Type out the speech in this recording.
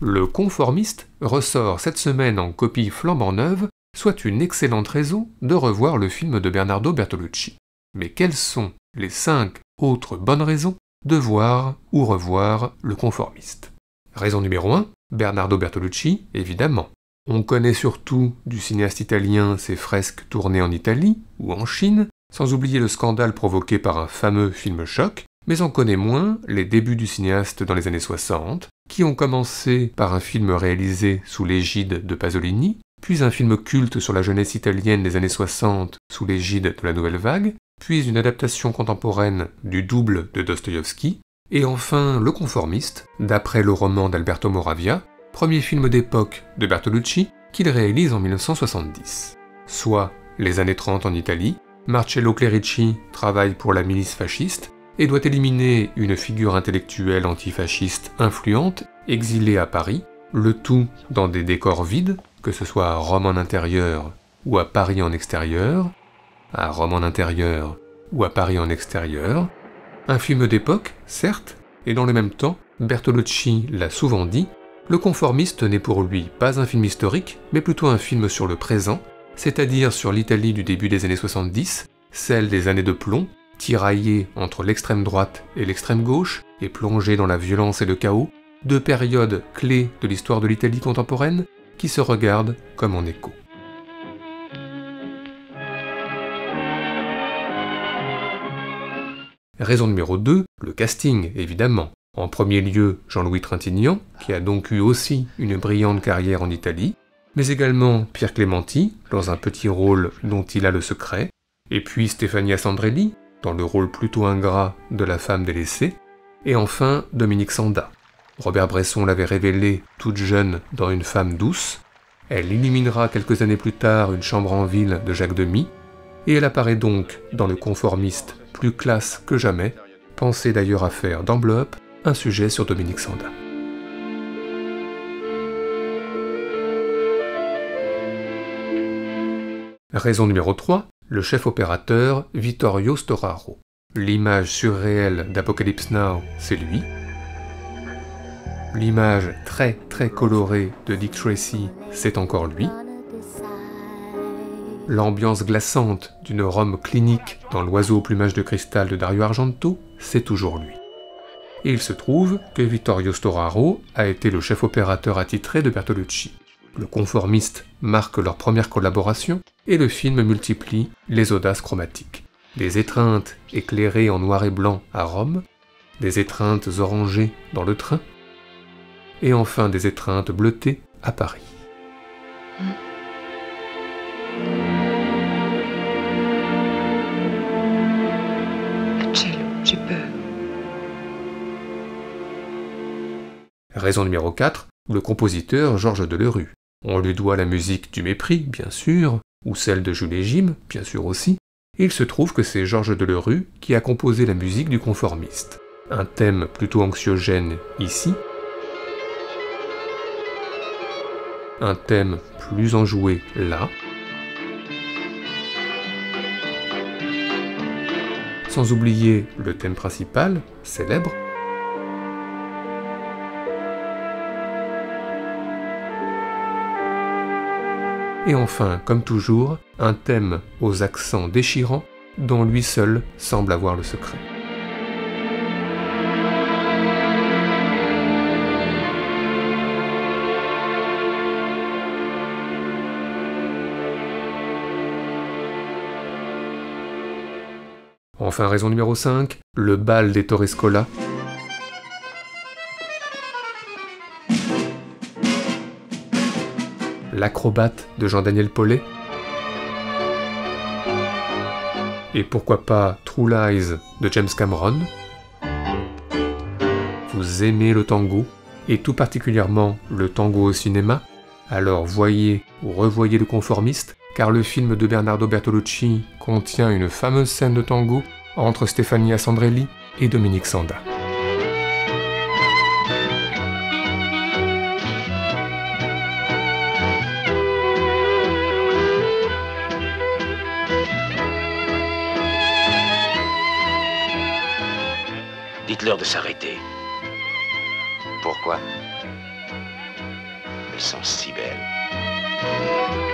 Le Conformiste ressort cette semaine en copie flambant neuve, soit une excellente raison de revoir le film de Bernardo Bertolucci. Mais quelles sont les 5 autres bonnes raisons de voir ou revoir Le Conformiste? Raison numéro 1, Bernardo Bertolucci, évidemment. On connaît surtout du cinéaste italien ses fresques tournées en Italie ou en Chine, sans oublier le scandale provoqué par un fameux film choc, mais on connaît moins les débuts du cinéaste dans les années 60, qui ont commencé par un film réalisé sous l'égide de Pasolini, puis un film culte sur la jeunesse italienne des années 60 sous l'égide de la Nouvelle Vague, puis une adaptation contemporaine du Double de Dostoïevski, et enfin Le Conformiste, d'après le roman d'Alberto Moravia, premier film d'époque de Bertolucci qu'il réalise en 1970. Soit les années 30 en Italie, Marcello Clerici travaille pour la milice fasciste et doit éliminer une figure intellectuelle antifasciste influente, exilée à Paris, le tout dans des décors vides, que ce soit à Rome en intérieur ou à Paris en extérieur, à Rome en intérieur ou à Paris en extérieur. Un film d'époque, certes, et dans le même temps, Bertolucci l'a souvent dit, Le Conformiste n'est pour lui pas un film historique, mais plutôt un film sur le présent, c'est-à-dire sur l'Italie du début des années 70, celle des années de plomb, tiraillée entre l'extrême droite et l'extrême gauche, et plongée dans la violence et le chaos, 2 périodes clés de l'histoire de l'Italie contemporaine qui se regardent comme en écho. Raison numéro 2, le casting, évidemment. En premier lieu, Jean-Louis Trintignant, qui a donc eu aussi une brillante carrière en Italie, mais également Pierre Clémenti, dans un petit rôle dont il a le secret, et puis Stefania Sandrelli, dans le rôle plutôt ingrat de la femme délaissée, et enfin Dominique Sanda. Robert Bresson l'avait révélée toute jeune dans Une femme douce, elle illuminera quelques années plus tard Une chambre en ville de Jacques Demy, et elle apparaît donc dans Le Conformiste plus classe que jamais, pensé d'ailleurs à faire d'Enveloppe un sujet sur Dominique Sanda. Raison numéro 3, le chef opérateur Vittorio Storaro. L'image surréelle d'Apocalypse Now, c'est lui. L'image très colorée de Dick Tracy, c'est encore lui. L'ambiance glaçante d'une Rome clinique dans L'oiseau au plumage de cristal de Dario Argento, c'est toujours lui. Et il se trouve que Vittorio Storaro a été le chef opérateur attitré de Bertolucci. Le Conformiste marque leur première collaboration, et le film multiplie les audaces chromatiques. Des étreintes éclairées en noir et blanc à Rome, des étreintes orangées dans le train, et enfin des étreintes bleutées à Paris. Marcello, j'ai peur. Raison numéro 4, le compositeur Georges Delerue. On lui doit la musique du Mépris, bien sûr, ou celle de Jules et Jim, bien sûr aussi, et il se trouve que c'est Georges Delerue qui a composé la musique du Conformiste. Un thème plutôt anxiogène ici, un thème plus enjoué là, sans oublier le thème principal, célèbre, et enfin, comme toujours, un thème aux accents déchirants dont lui seul semble avoir le secret. Enfin, raison numéro 5, le bal des Torrescola. L'acrobate de Jean-Daniel Paulet. Et pourquoi pas True Lies de James Cameron. Vous aimez le tango, et tout particulièrement le tango au cinéma, alors voyez ou revoyez Le Conformiste, car le film de Bernardo Bertolucci contient une fameuse scène de tango entre Stefania Sandrelli et Dominique Sanda. Dites-leur de s'arrêter. Pourquoi? Elles sont si belles.